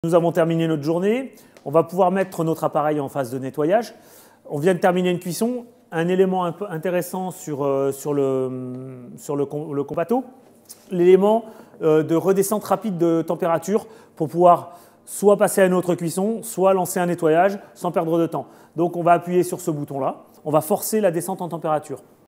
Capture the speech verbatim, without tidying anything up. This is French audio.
Nous avons terminé notre journée. On va pouvoir mettre notre appareil en phase de nettoyage. On vient de terminer une cuisson. Un élément un peu intéressant sur, euh, sur le, sur le, le compatto, l'élément euh, de redescente rapide de température pour pouvoir soit passer à une autre cuisson, soit lancer un nettoyage sans perdre de temps. Donc on va appuyer sur ce bouton-là. On va forcer la descente en température.